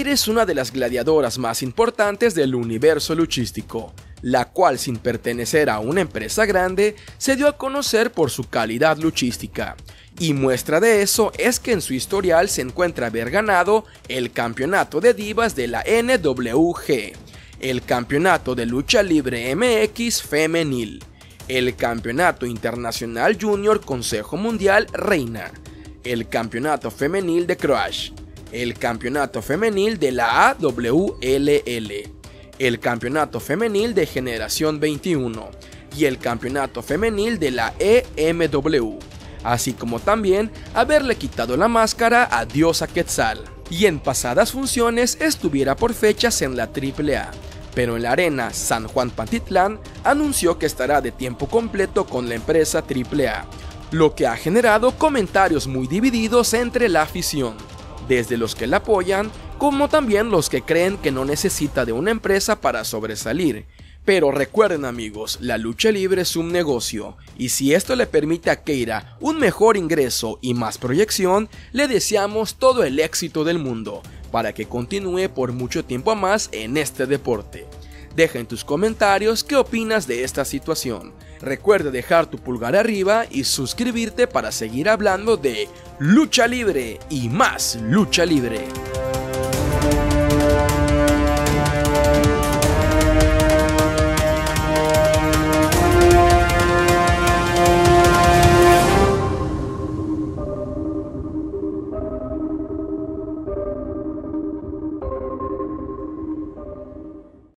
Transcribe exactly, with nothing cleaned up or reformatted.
Keira es una de las gladiadoras más importantes del universo luchístico, la cual, sin pertenecer a una empresa grande, se dio a conocer por su calidad luchística. Y muestra de eso es que en su historial se encuentra haber ganado el campeonato de divas de la N W G, el campeonato de lucha libre M X femenil, el campeonato internacional junior Consejo Mundial Reina, el campeonato femenil de Crush, el campeonato femenil de la A W L L, el campeonato femenil de Generación veintiuno y el campeonato femenil de la E M W, así como también haberle quitado la máscara a Diosa Quetzal, y en pasadas funciones estuviera por fechas en la triple A, pero en la Arena San Juan Pantitlán anunció que estará de tiempo completo con la empresa triple A, lo que ha generado comentarios muy divididos entre la afición, desde los que la apoyan como también los que creen que no necesita de una empresa para sobresalir. Pero recuerden amigos, la lucha libre es un negocio, y si esto le permite a Keira un mejor ingreso y más proyección, le deseamos todo el éxito del mundo, para que continúe por mucho tiempo más en este deporte. Deja en tus comentarios qué opinas de esta situación. Recuerda dejar tu pulgar arriba y suscribirte para seguir hablando de lucha libre y más lucha libre.